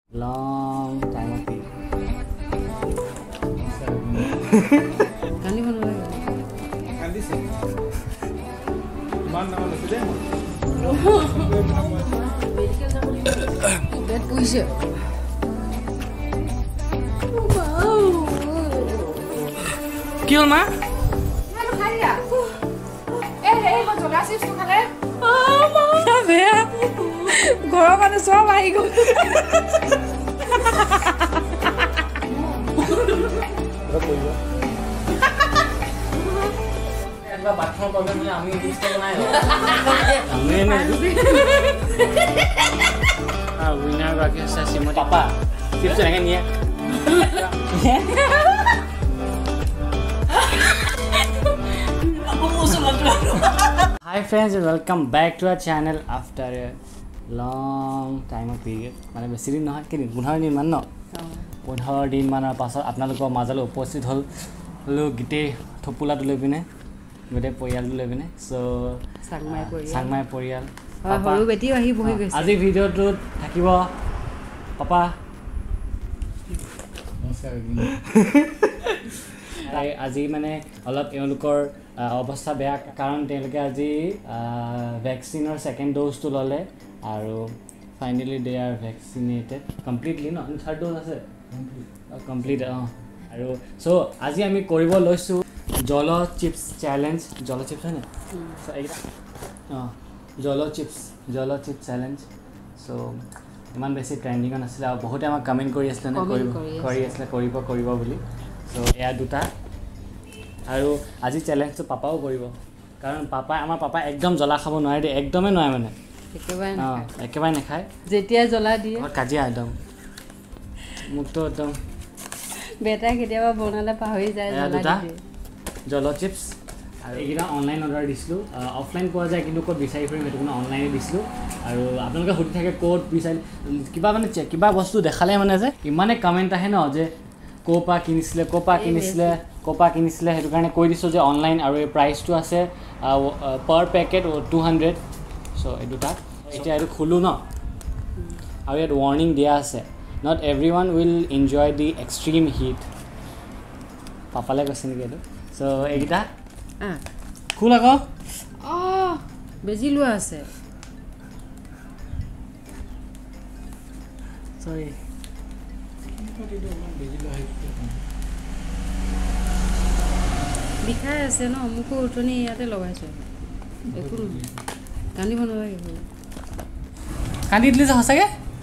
long time of it. Kani bana lage. Kani se. Man na wala side mo. Bet puise. Kill ma? Mano khalia. Ei, vou jogar se isso kale. Tá vendo? Agora vai no sua barriga. Enggak bathroom problemnya ami list নাই ah winner bagi saya simon papa tips dengan dia Hi friends and welcome back to our channel after a long time of period মানে বেছি দিন নহয় কি দিন 15 দিন মান ন 15 দিন মানৰ পাছত আপোনালোকৰ মাজলৈ উপস্থিত হলো গিতে থপুলাটো লৈ পিনে গতে পৰিয়ালটো লৈ পিনে সো সাংমাই পৰিয়াল হৰু বেটি আহি বহি গৈছে আজি ভিডিওটো থাকিব পাপা আজি মানে অলপ এওঁলোকৰ অৱস্থা বেয়া কাৰণ তেওঁলোকে আজি ভ্যাকচিনৰ সেকেন্ড ডোজটো ললে আৰু finally they are vaccinated completely ন থাৰ্ড ডোজ আছে কমপ্লিট আৰু সো আজি আমি কৰিব লৈছো জল চিপস চ্যালেঞ্জ জল চিপস হয় না সো এইটা জল চিপস চ্যালেঞ্জ সো ইমান বেছি ট্ৰেন্ডিং আছিল আৰু বহুতে আমাক কমেন্ট কৰি আছিল না কৰিব বুলি সো এয়া দুটা আৰু আজি চ্যালেঞ্জটো পাপাও কৰিব কাৰণ আমাৰ পাপা একদম জ্বলা খাব নোৱাৰে দে একদমে নোৱাৰে মানে একেবাৰে নাখায় যেতিয়া জ্বলা দিয়ে কাজিয়া একদম মুক্তো একদম বেটা কেতিয়াবা বনালে পাহৰি যায় জ্বলা দিয়ে জল চিপস আৰু এইটা অনলাইন অৰ্ডাৰ দিছিলো অফলাইন পোৱা যায় কিন্তু কোড বিচাৰি ফুৰিম সেইটো কোনো অনলাইনে দিছিলো আৰু আপোনালোকে সুধি থাকে কোড বিচাৰি কিবা মানে কিবা বস্তু দেখালে মানে যে ইমানে কমেন্ট আহে ন যে কোপা কিনিছিলে সেইটো কাৰণে কৈ দিছো যে অনলাইন আৰু এই প্ৰাইচটো আছে পাৰ পেকেট 200 সো এই দুটা এতিয়া এইটো খুলো ন আৰু ইয়াত ৱাৰ্নিং দিয়া আছে not everyone will enjoy the extreme heat পাপালে কৈছে নেকি এইটো সো এইটা খুল আকৌ বেজি লোৱা আছে সৰি বিখাই আছে ন মুখো উঠনি ইয়াতে লগাইছো একো কান্দিব নালাগে কান্দি দিলে যে সঁচাকে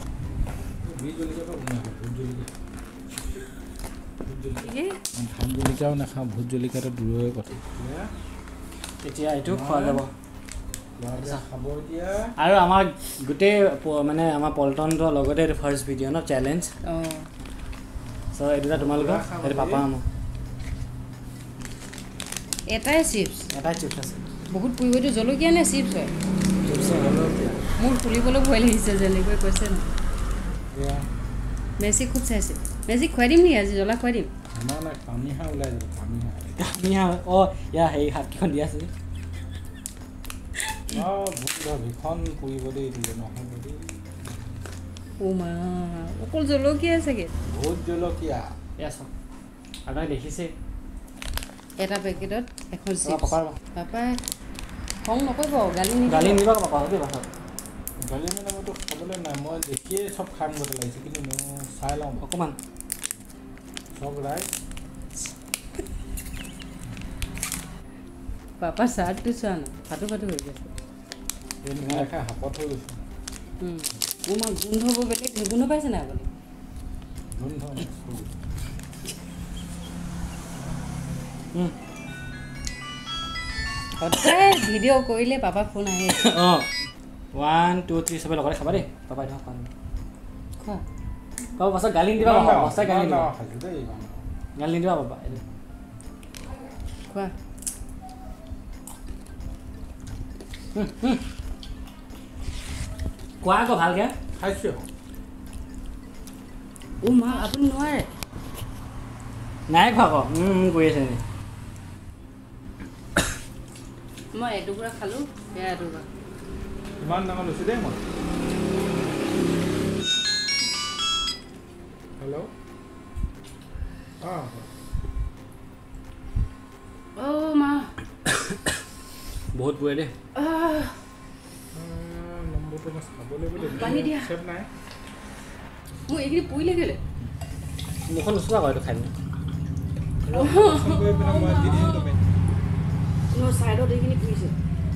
ধান জলকীয়াও নাখাওঁ ভোট জলকীয়াটো দূৰৰে কথা এতিয়া এইটো খোৱা যাব খাব এতিয়া আৰু আমাৰ গোটেই মানে আমাৰ পল্টনটো লগতে ফাৰ্ষ্ট ভিডিঅ' ন চ্যালেঞ্জ সো এই দুটা তোমালোকৰ এটা পাপা আমো এটাই চিপছ আছে বহুত পুৰিবটো জলকীয়া নে চিপছ হয় চিপছ হলো মোৰ ফুলিবলৈ ভয় লাগিছে যেনেকৈ কৈছে ন এয়া মেছি খুব চাইছে মেছি খুৱাই দিম নেকি আজি জ্বলা খুৱাই দিম না কামিহা ওলাই যাব কামিহা ইয়া হেৰি হাতখন দিয়া আছে ভিখন পুৰিবলৈ দিলে নহ'ব দেই মা অকল জলকীয়া চাগে ভোট জলকীয়া এয়া চাওক আপোনাক দেখিছে এটা পেকেটত এখন চিপছ পাপাৰ পাপাই খং নকৰিব গালি নিবা পাপা দেই বাছত গালি মানে মইতো খাবলৈ নাই মই দেখিয়ে চব খাম গতে লাগিছে কিন্তু চাই লওঁ অকণমান চব ৰাই পাপা চাৰ্টটো চোৱা না ফাটো হৈ গৈছে খাই হাপত হৈ গৈছে মই গোন্ধবোৰ বেলেগ গোন্ধ পাইছে নাই আপুনি গোন্ধ সদায় ভিডিঅ' কৰিলে পাপা ফোন আহে 1 2 3 সবে লগতে খাবা দেই পাপা এটা খোৱা পাপা পাছত গালি নিদিবা পাপা পাছত গালি নিদিবা গালি নিদিবা পাপা খোৱা কোৱা আকৌ ভালকে খাইছোঁ মা আপুনি নোৱাৰে নাই খোৱা আকৌ কৰি আছে মই এটুকুৰা খালোঁ সেয়া এটুকুৰা ইমান ডাঙৰ লৈছোঁ দেই মই হেল্ল' মা বহুত পুৰে দেই নম্বৰটো মই চাব লাগিব পানী দিয়া চেভ নাই মোৰ এইখিনি পুৰিলে কেলে মুখখন নুচুৱা কৰে এইটো খাই মই দি দিম তুমি মোৰ ছাইডত এইখিনি পুৰিছে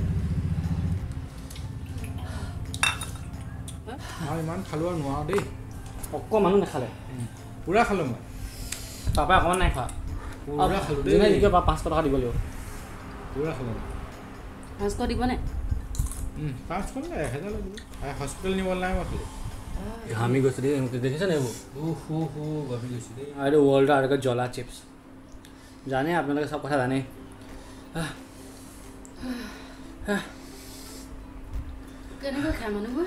মই ইমান খালোঁ আৰু নোৱাৰোঁ দেই অকণমানো নাখালে পূৰা খালোঁ মই তাৰপৰা অকণমান নাই খোৱা পূৰা খালোঁ দেই যোনে জিকে 500 টকা দিব লাগিব পূৰা খালোঁ 500 দিবনে 500 নে 1000 লাগিব হস্পিটেল নিব নাই মই খালি ঘামি গৈছে দেই দেখিছে নে এইবোৰ গমি গৈছে দেই আৰু ৱৰ্ল্ডৰ আৰু জ্বলা চিপছ জানে আপোনালোকে চব কথা জানে কেনেকৈ খায় মানুহবোৰ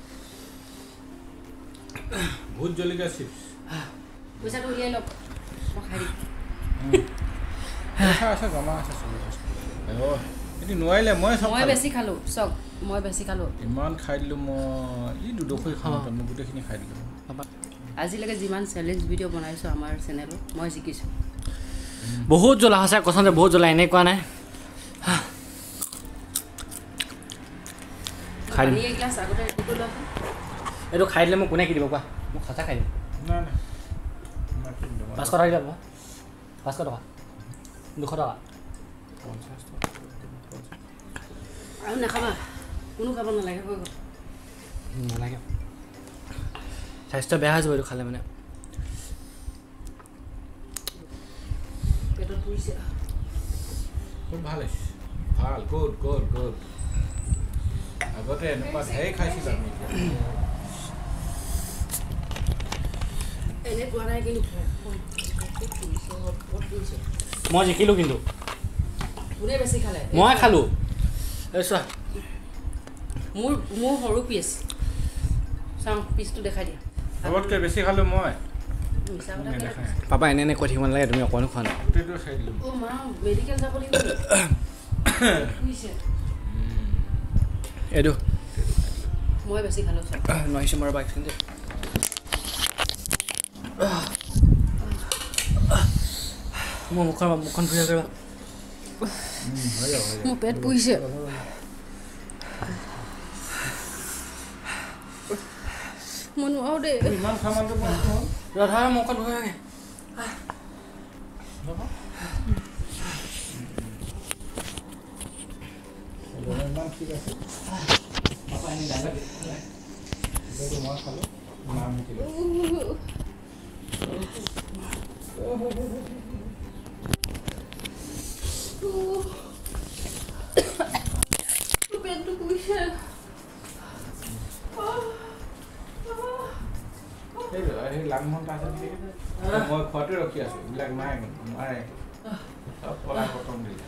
ভোট জলকীয়া চিপছ পইচাটো উলিয়াই লওক মই খাই দিম আছে জমা আছে এইটো নোৱাৰিলে মই বেছি খালোঁ চক মই বেছি খালোঁ ইমান খাই দিলোঁ মই ই দুডোখৰি খাওঁ মই গোটেইখিনি খাই দিলোঁ আজিলৈকে যিমান চেলেঞ্জ ভিডিঅ' বনাইছোঁ আমাৰ চেনেলত মই জিকিছোঁ বহুত জ্বলা সঁচাই কৈছোঁ যে বহুত জ্বলা এনেকুৱা নাই খাই দিম এগিলাছ আগতে ৰেডি কৰি লোৱা এইটো খাই দিলে মোক কোনে কি দিব কোৱা মোক সঁচা খাই দিম নাই 500 টকা দিব 500 টকা 200 টকা 50 টকা আৰু নাখাবা কোনো খাব নালাগে হৈ গ'ল নালাগে স্বাস্থ্য বেয়া হৈ যাব এইটো খালে মানে পেটত পুৰিছে খুব ভাল হৈছে ভাল গুড আগতে এনেকুৱা ধেৰ খাইছিলোঁ আমি এনে পোৱা নাই কিন্তু মই জিকিলোঁ কিন্তু কোনে বেছি খালে মই খালোঁ এই চোৱা মোৰ সৰু পিচ চাওঁ পিচটো দেখাই দিয়া চবতকৈ বেছি খালোঁ মই মিছা কথা ক'লে পাপা এনে কৈ থাকিব নালাগে তুমি অকণো খোৱা নাই গোটেইটো খাই দিলোঁ অ' মা মেডিকেল যাব লাগিব পুৰিছে এইটো মই বেছি খালোঁ চব নোৱাৰিছোঁ মোৰ বাইক কিন্তু মোৰ মুখখন ফুৰিব কৰিবা মোৰ পেট পুৰিছে মই নোৱাৰোঁ দেই ইমান খামানটো ৰাধা মুখখন ফুৰিব ইমান ঠিক আছে মই খালোঁ নাম শিকিলোঁ পেটটো পুৰিছে সেই লাংমন আছে মই খোৱাটোৱে ৰখি আছোঁ এইবিলাক নাই নোৱাৰে চব পলাই পটম দিলে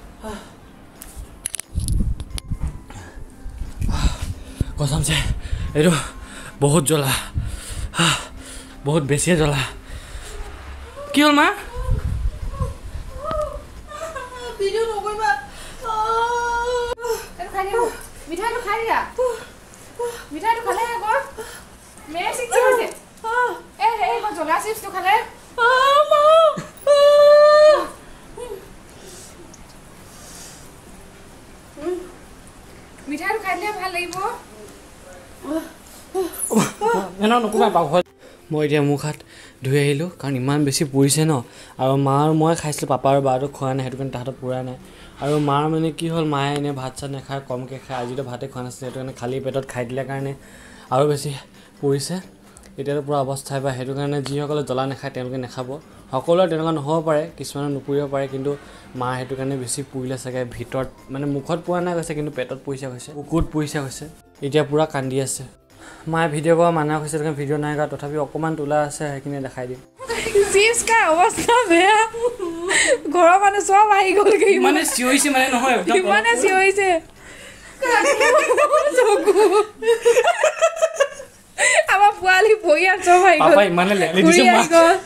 কচম যে এইটো বহুত জ্বলা বহুত বেছিয়ে জ্বলা কি হ'ল মা ভিডিঅ' নকৰিবা মিঠাইটো খাই দিয়া মিঠাইটো খালে আকৌ মেচিক কি হৈছে এই জ্বলা চিপছটো খালে মিঠাইটো খাই দিলে ভাল লাগিব নকবা পাকঘৰত মই এতিয়া মুখ হাত ধুই আহিলোঁ কাৰণ ইমান বেছি পুৰিছে ন আৰু মা আৰু মই খাইছিলোঁ পাপা আৰু বাটো খোৱা নাই সেইটো কাৰণে তাহাঁতৰ পুৰা নাই আৰু মাৰ মানে কি হ'ল মায়ে এনেই ভাত চাত নাখায় কমকৈ খায় আজিতো ভাতে খোৱা নাছিলে সেইটো কাৰণে খালী পেটত খাই দিলে কাৰণে আৰু বেছি পুৰিছে এতিয়াতো পূৰা অৱস্থাই পায় সেইটো কাৰণে যিসকলে জ্বলা নাখায় তেওঁলোকে নাখাব সকলোৰে তেনেকুৱা নহ'ব পাৰে কিছুমানে নুপুৰিব পাৰে কিন্তু মাৰ সেইটো কাৰণে বেছি পুৰিলে চাগে ভিতৰত মানে মুখত পোৱা নাই গৈছে কিন্তু পেটত পুৰিছে গৈছে কুকুৰত পুৰিছে গৈছে এতিয়া পূৰা কান্দি আছে মায়ে ভিডিঅ' কৰা মানা হৈছে সেইকাৰণে ভিডিঅ' নাই কৰা তথাপিও অকণমান তোলা আছে সেইখিনি দেখাই দিম চিপছ খাই অৱস্থা বেয়া ঘৰৰ মানুহ চব আহি গ'লগৈ মানে চিঞৰিছে মানে নহয় ইমানে চিঞৰিছে আমাৰ পোৱালি ভৰি আৰু চব আহি পাপা ইমানে লেলি দিছে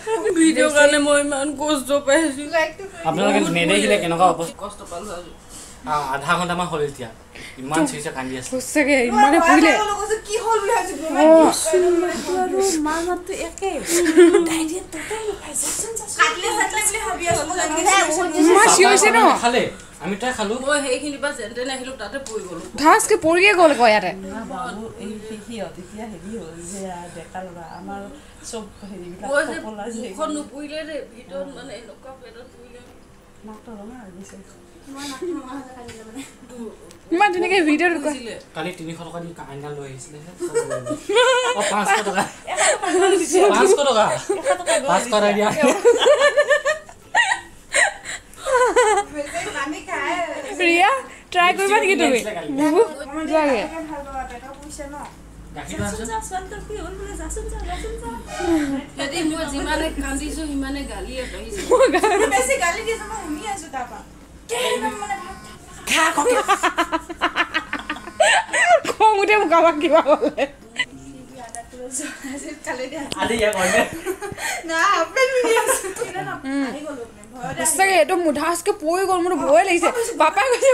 ভিডিঅ'ৰ কাৰণে মই ইমান কষ্ট পাইছোঁ আপোনালোকে নেদেখিলে কেনেকুৱা হ'ব কষ্ট পালোঁ আজি আধা ঘণ্টামান হ'ল এতিয়া ইমান চিৰিছে কান্দি আছে সঁচাকে ইমানে পুৰিলে কি হ'ল বুলি ভাবিছো আৰু মামাটো একে ডাইৰেক্ট টোটেল ফাইজেকচন কাটলে সাটলে বুলি ভাবি আছো মই চিঞৰিছে ন খালে আমি তাই খালো মই সেইখিনি বা যেনতে নাহিলো তাতে পৰি গলো ধাসকে পৰিয়ে গ'ল কয় ইয়াতে বাবু এই হিহত এতিয়া হেৰি হ'ল যে ডেকা ল'ৰা আমাৰ চব হেৰিবিলাক পপলা যে এখন নুপুৰিলে ৰে ভিতৰত মানে এনেকুৱা পেটত পুৰিলে নাকটো ৰঙা হৈ গৈছে ইমান ধুনীয়াকে ভিডিঅ'ত কালি 300 টকা দি কাইনা লৈ আহিছিলে 500 টকা 500 টকা 500 টকা দিয়া ৰিয়া ট্ৰাই কৰিবা নেকি তুমি বুবু যোৱাগে হেৰি মই যিমানে কান্দিছো সিমানে গালি আহিছে বেছি গালি দিছে মই শুনি আছো তাৰপা খং উঠে মোক আমাক কিবা ক'লে সঁচাকে এইটো মুধাচকে পৰি গ'ল মোৰ ভয় লাগিছে পাপাই কৈছে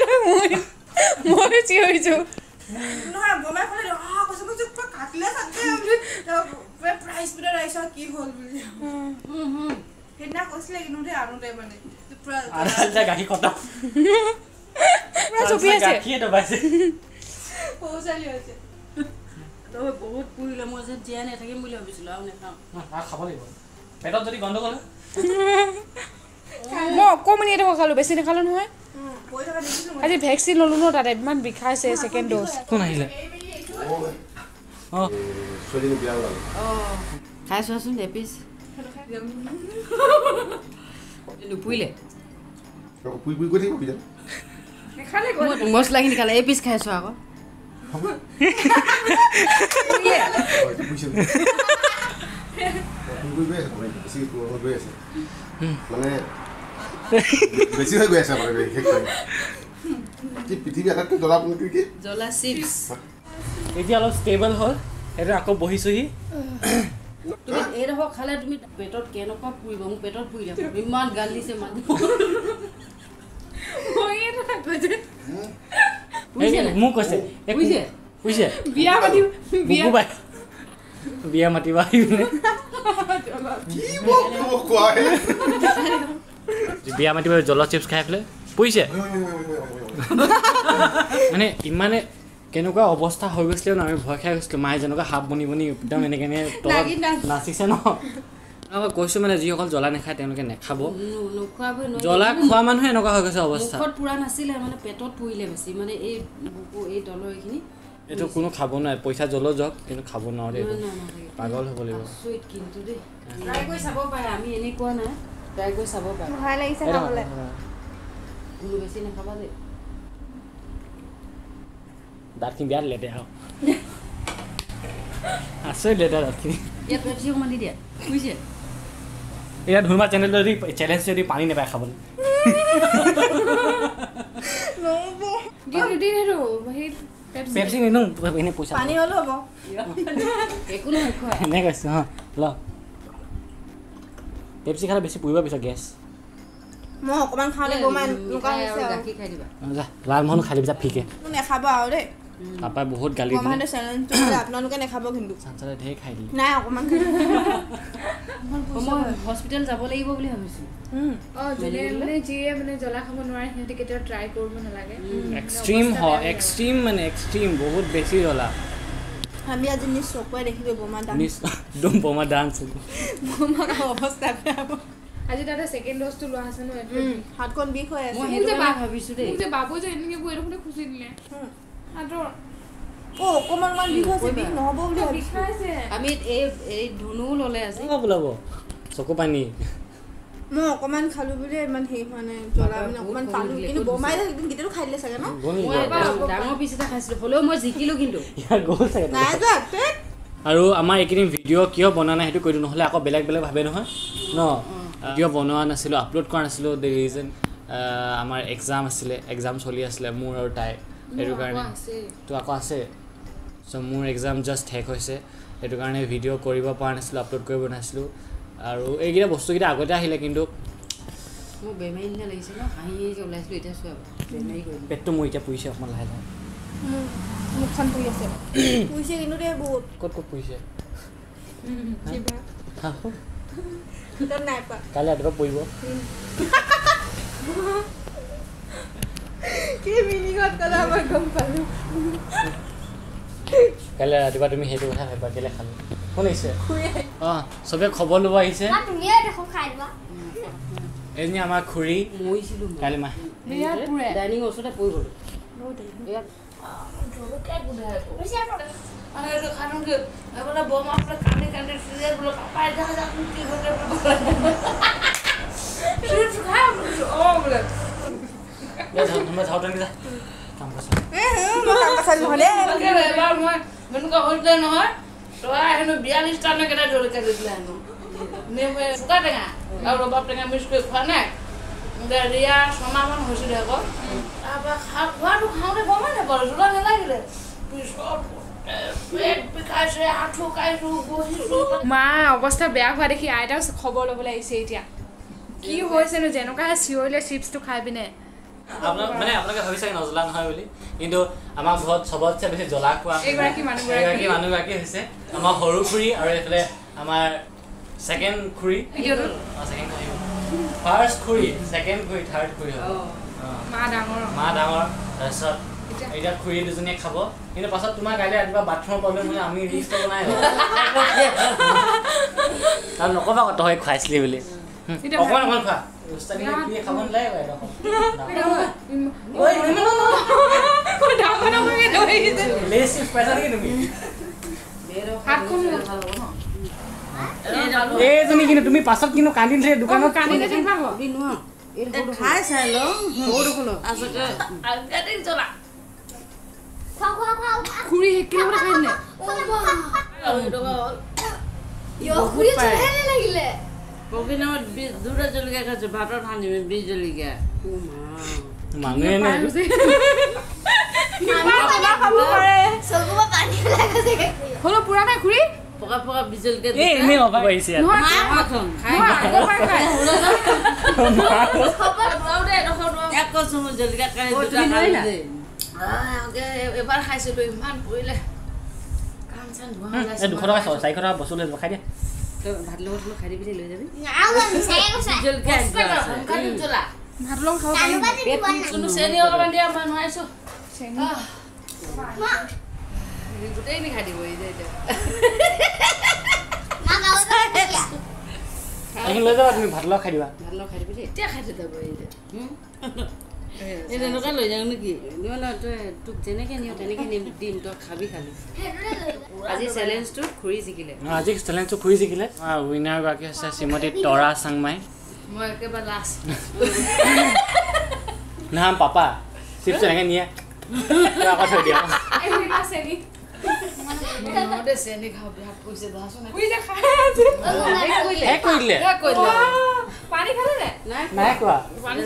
মই চিঞৰিছো নহয় বমাই ক'লে কৈছে মই কাটলে চাটলে প্ৰাইজ বিলত আহিছ কি হ'ল বুলি সেইদিনা কৈছিলে কিন্তু দেই আনোতে মানে আধা গাখীৰ কটা চুপি আছে গাখীৰ দবাইছে পৌচালি হৈছে তই বহুত পুৰিলে মই যে জীয়াই নাথাকিম বুলি ভাবিছিলো আৰু নাখাওঁ খাব লাগিব পেটত যদি গণ্ডগোল মই অকণমানি এটা খালো বেছি নাখালো নহয় আজি ভেকচিন ল'লো ন তাতে ইমান বিষাইছে ছেকেণ্ড ড'জ কোন আহিলে খাই চোৱাচোন এপিচ নুপুৰিলে মছলাখিনি খালে এপিচ খাইছো আকৌ মানে বেছি হৈ গৈ আছে মানে কি পৃথিৱী আটাইতকৈ জ্বলা পনীৰ কি জ্বলা চিপছ এতিয়া অলপ ষ্টেবল হ'ল এইটো আকৌ বহিছোহি তুমি এইডোখৰ খালে তুমি পেটত কেনেকুৱা পুৰিব মোক পেটত পুৰি যাব ইমান গাল দিছে মানুহ মোক কৈছে বুজিছে বিয়া মাতিবা বিয়া মাতিবা জ্বলা চিপছ খাই পেলাই বুজিছে মানে ইমানে কেনেকুৱা অৱস্থা হৈ গৈছিলে ন আমি ভয় খাই গৈছিলোঁ মায়ে যেনেকুৱা হাত বনি বনি একদম এনেকৈ তলত নাচিছে ন কৈছোঁ মানে যিসকল জ্বলা নাখায় তেওঁলোকে নাখাব জ্বলা খোৱা মানুহে এনেকুৱা হৈ গৈছে অৱস্থা মুখত পুৰা নাছিলে মানে পেটত পুৰিলে বেছি মানে এই বুকু এই তলৰ এইখিনি এইটো কোনো খাব নোৱাৰে পইচা জ্বলো যাওক কিন্তু খাব নোৱাৰে পাগল হ'ব লাগিব কিন্তু দেই ট্ৰাই কৰি চাব পাৰে আমি এনেই কোৱা নাই ট্ৰাই কৰি চাব পাৰে ভয় লাগিছে খাবলৈ কোনো বেছি নাখাবা দেই দাঁতখিনি বিয়াত লেতেৰা আছে লেতেৰা দাঁতখিনি ইয়াত পেপচি অকণমান দি দিয়া বুজিছে এতিয়া ধুমা চেনেল যদি চেলেঞ্জ যদি পানী নাপায় খাবলৈ পেপচি নিনো এনেই পইচা পানী হ'লেও হ'ব একো নহয় খোৱা এনে কৈছোঁ অঁ ল পেপচি খালে বেছি পুৰিব পিছত গেছ মই অকমান খাওঁতে বমাই এনেকুৱা হৈছে আৰু গাখীৰ খাই দিবা যা লালমোহন খাই দিবি যা ফিকে নেখাব আৰু দেই পাপাই বহুত গালি দিলে বমাহঁতে চেলেঞ্জটো দিলে আপোনালোকে নেখাব কিন্তু চাঞ্চালে ঢেৰ খাই দিলে নাই অকমান খাই মই হস্পিটেল যাব লাগিব বুলি ভাবিছোঁ মানে যিয়ে মানে জ্বলা খাব নোৱাৰে সিহঁতে কেতিয়াও ট্ৰাই কৰিব নালাগে এক্সট্ৰিম হয় এক্সট্ৰিম মানে এক্সট্ৰিম বহুত বেছি জ্বলা আমি আজি নিজ চকুৱে দেখিলোঁ বমা একদম বোমা ডান্স বমাৰ অৱস্থা বেয়া হ'ব আজি তাতে ছেকেণ্ড ড'জটো লোৱা আছে ন হাতখন বিষ হৈ আছে মই সেইটো ভাবিছোঁ দেই যে বাবু যে এনেকৈ বহি দেখোন খুচি দিলে হাতৰ অকমান বিষ হৈছে বিষ নহ'ব বুলি ভাবিছোঁ বিষাইছে আমি এই ধুনুও ল'লে আজি ওলাব চকু পানী মই অকমান খালোঁ বুলি ইমান হেৰি হোৱা নাই জ্বলা মানে অকমান পালোঁ কিন্তু বমাই একদম কেতিয়াও খাই দিলে চাগে ন মই এবাৰ ডাঙৰ পিচ এটা খাইছিলোঁ হ'লেও মই জিকিলোঁ কিন্তু ইয়াৰ গ'ল চাগে নাই যোৱা আৰু আমাৰ এইকেইদিন ভিডিঅ' কিয় বনোৱা নাই সেইটো কৈ দিওঁ নহ'লে আকৌ বেলেগ বেলেগ ভাবে নহয় ন ভিডিঅ' বনোৱা নাছিলোঁ আপলোড কৰা নাছিলোঁ দ্য ৰিজন আমাৰ এক্সাম চলি আছিলে মোৰ আৰু তাই সেইটো কাৰণে তো আকৌ আছে চ' মোৰ এক্সাম জাষ্ট শেষ হৈছে সেইটো কাৰণে ভিডিঅ' কৰিব পৰা নাছিলোঁ আপলোড কৰিব নাছিলোঁ আৰু এইকেইটা বস্তুকেইটা আগতে আহিলে কিন্তু মোক বেমাৰী নিচিনা লাগিছে ন হাঁহি ওলাইছিলোঁ এতিয়া চোৱা পেটটো মোৰ এতিয়া পুৰিছে অকণমান লাহে লাহে মুখখন পুৰি আছে পুৰিছে কিন্তু দে বহুত ক'ত ক'ত পুৰিছে নাই পা কাইলৈ ৰাতিপুৱা পৰিব কি মিনিঙত ক'লা মই গম পালোঁ কাইলৈ ৰাতিপুৱা তুমি সেইটো কথা ভাবিবা কেলৈ খালো কোন আহিছে অঁ চবে খবৰ ল'ব আহিছে এজনী আমাৰ খুৰী মৰিছিলোঁ কালি মাহ ডাইনিং ওচৰতে পৰি গ'লোঁ নহয় তই হেনো 42 টানে কেইটা জলকীয়া দিছিলে হেনো নেমু শুকা টেঙা আৰু ৰবাব টেঙা মিক্স কৰি খোৱা নাই ৰিয়া ছমাহমান হৈছিলে আকৌ তাৰপৰা খোৱাটো খাওঁতে গমেই নাপালোঁ জোলা নালাগিলে মা অৱস্থা বেয়া হোৱা দেখি আইতাও খবৰ ল'বলৈ আহিছে এতিয়া কি হৈছেনো যেনেকুৱা চিঞৰিলে চিপছটো খাই পিনে মানে আপোনালোকে ভাবিছে নজ্বলা নহয় বুলি কিন্তু আমাৰ ঘৰত চবতছে বেছি জ্বলা খোৱা এগৰাকী মানুহগৰাকী হৈছে আমাৰ সৰু খুৰী আৰু এইফালে আমাৰ ছেকেণ্ড খুৰী ফাৰ্ষ্ট খুৰী ছেকেণ্ড খুৰী থাৰ্ড খুৰী হ'ব মা ডাঙৰ তাৰপিছত এতিয়া খুৰী দুজনীয়ে খাব কিন্তু পাছত তোমাৰ কাইলৈ ৰাতিপুৱা বাথৰুমৰ প্ৰব্লেম হ'লে আমি ৰিস্ক ল'ব নাই আৰু নক'বা আকৌ তই খুৱাইছিলি বুলি অকণমান অকণমান খোৱা খাব নালাগে এইজনী কিন্তু তুমি পাছত কিন্তু কান্দিলে দোকানত কান্দিলে খাই চাই ল খুৰী শিকিলে খাই দিলে পকিনামত দুটা জলকীয়া খাইছোঁ ভাতত সানিবি 20 জলকীয়া মানুহে হ'লেও পুৰা নাই খুৰী পকা পকা 20 জলকীয়া জলকীয়া এবাৰ খাইছিলো ইমান পৰিলে কাম চান 200 টকা 400 টকা বস্তু লৈ খাই দিয়া ভাত লগত খাই দিবি লৈ যাবি ভাত লগ খাব কোনো চেনি অকণমান দিয়া মই নোৱাৰিছোঁ গোটেই নি খাই দিব লৈ যাবা তুমি ভাত লগ খাই দিবা এতিয়া খাই যাব তেনেকুৱা লৈ যাওঁ নেকি তই তোক যেনেকৈ নিয় তেনেকৈ দিম তই খাবি খালি আজি চেলেঞ্জটো খুৰী জিকিলে উইনাৰ গৰাকী হৈছে শ্ৰীমতী তৰা চাংমাই মই একেবাৰে লাষ্ট নাম পাপা চিপছ এনেকৈ নিয়ে আকৌ থৈ দিয়া চেনি খাওঁ ভাত কৈছে পানী খালে নাই কোৱা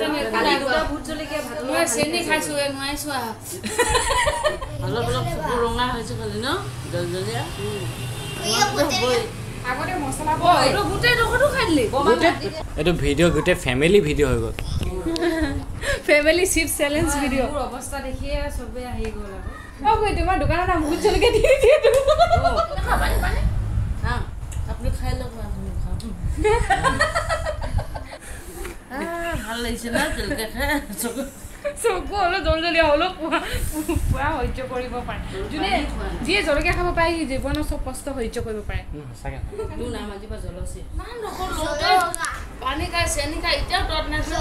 মই চেনি খাইছোঁ নোৱাৰিছোঁ অলপ অলপ চকু ৰঙা হৈছে খালি ন জলজলীয়া আগতে মছলা গোটেই ডোখৰটো খাই দিলি এইটো ভিডিঅ' গোটেই ফেমিলি ভিডিঅ' হৈ গ'ল ফেমিলি চিপছ চেলেঞ্জ ভিডিঅ' অৱস্থা দেখিয়ে চবেই আহি গ'ল আকৌ তোমাৰ দোকানৰ নাম বহুত জলকীয়া দি দিয়ে আপুনি খাই লওক ভাল লাগিছে না জলকীয়া খাই চকু অলপ জলজলীয়া অলপ পুৰা সহ্য কৰিব পাৰে যোনে যিয়ে জলকীয়া খাব পাৰে সি জীৱনৰ চব কষ্ট সহ্য কৰিব পাৰে তোৰ নাম আজিৰ পৰা জলচি পানী খাই চেনি খাই এতিয়াও তত নাছিল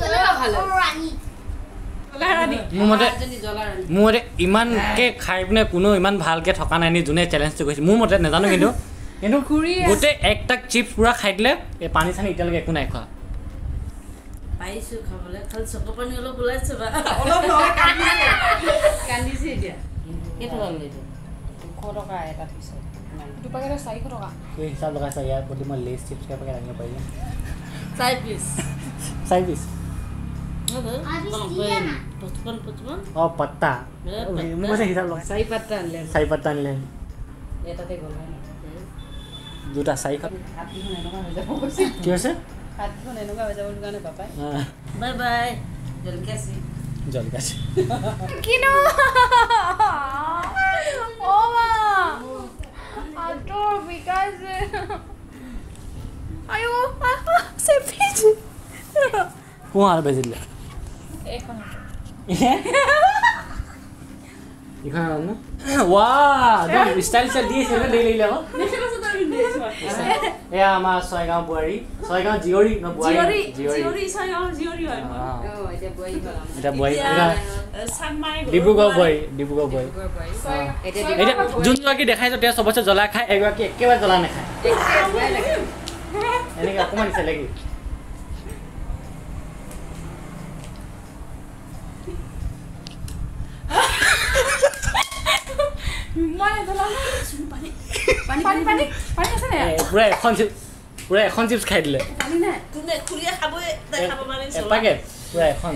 মোৰ মতে ইমানকে খাই পিনে কোনো ইমান ভালকে থকা নাই নি যোনে চেলেঞ্জটো কৰিছে মোৰ মতে নাজানো কিন্তু গোটেই একটাক চিপছ পুৰা খাই দিলে এই পানী চানী এতিয়ালৈকে একো নাই খোৱা পাইছোঁ খাবলৈ খালি চকু পানী অলপ ওলাইছে বা কান্দিছে এতিয়া কেইটকা লৈ 200 টকা এটা পিছত দুপাকেট 400 টকা এই হিচাপ লগাইছা ইয়াৰ প্ৰতি মই লেছ চিপছ কিয় পেকেট আনিব পাৰিম 4 পিচ 4 পিচ অঁ পাত্তা মোক কৈছে হিচাপ লগাই 4 পাত্তা আনিলে 4 পাত্তা আনিলে এটাতে গ'ল দুটা 4 কাপ কি হৈছে হাতখন এনেকুৱা হৈ যাব কাৰণে পাপাই বাই বাই জলকীয়া জলকাছে কিনো ও মা আটোর বিকাশে আয়ো সেফিজ কোন বেজিলে এখন ইখান না ওয়া দম স্টাইল দিয়েছে না দেই লইলে হো এ আমার ছয়গাঁও বুয়ারি ছয়গাঁও জিওরি না বুয়ারি জিওরি ছয়গাঁও জিওরি হয় এটা বুয়ারি এটা সাংমাই ডিব্ৰুগড় বুয়ারি এটা যোনগৰাকী দেখাইছো তেওঁ সবচে জ্বলা খায় এগৰাকী একেবাৰে জ্বলা নাখায় এনেকে অকমান দিছে লাগি মানে দলা পানি আছে না পুৰা এখন চিপছ খাই দিলে পানি না তুমি খুলিয়া খাবই দেখাব মানে এপাকেট পুৰা এখন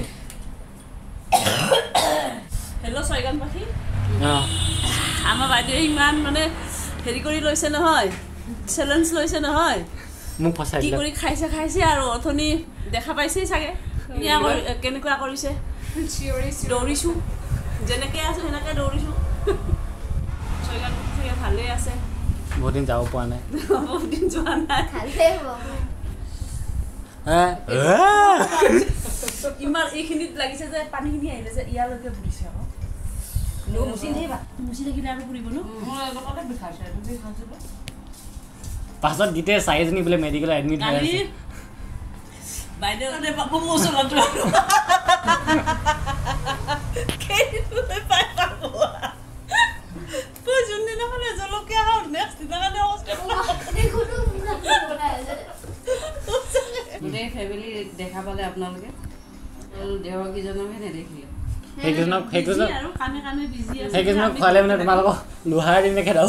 হেল্ল' ছয়গান পাখি আমাৰ বাইদেৱে ইমান মানে হেৰি কৰি লৈছে নহয় চেলেঞ্জ লৈছে নহয় মোক ফচাই কি দিলে কৰি খাইছে আৰু অথনি দেখা পাইছেই চাগে কেনেকুৱা কৰিছে দৌৰিছোঁ যেনেকৈ আছে সেনেকৈ দৌৰিছোঁ ছয়গান চাগে ভালেই আছে বহুত দিন যাব পৰা নাই বহুত দিন যোৱা নাই ইমান এইখিনিত লাগিছে যে পানীখিনি আহিলে যে ইয়ালৈকে ফুৰিছে আকৌ মুচি থাকিলে আৰু ফুৰিব ন পাছত গীতে চাৰিজনী বোলে মেডিকেলত এডমিট হৈ আছে বাইদেউ পাব মোৰ ওচৰত যোনদিনাখনে জলকীয়া খাওঁ নেক্সট দিনাখনে গোটেই ফেমিলি দেখা পালে আপোনালোকে দেৱকীজনকহে নেদেখিলে সেইকেইজনক খোৱালে মানে তোমালোকক লোহাৰ দিনে খেদাব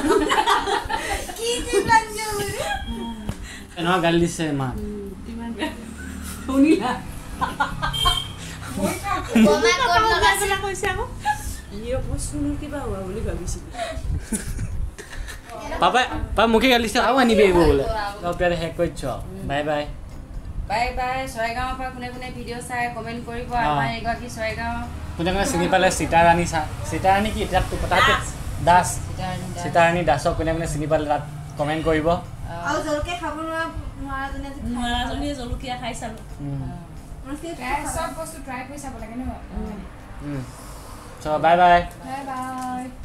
এনেকুৱা গালি দিছে মা শুনিলা কিবা হোৱা বুলি ভাবিছিলো পাপাই মোকে গালি দিছে আৰু আনিবি আহিব বোলে শেষ কৰিছ বাই বাই বাই বাই ছয়গাঁৱৰ পৰা কোনে কোনে ভিডিঅ' চাই কমেণ্ট কৰিব আমাৰ এগৰাকী ছয়গাঁও কোনে কোনে চিনি পালে সীতাৰাণী সীতাৰাণী কি তাত দাস সীতাৰাণী দাসক কোনে কোনে চিনি পালে তাত কমেণ্ট কৰিব আৰু জলকীয়া খাব নোৱাৰাজনীয়ে জলকীয়া খাই চালো চব বস্তু ট্ৰাই কৰি চাব লাগে ন বাই বাই বাই বাই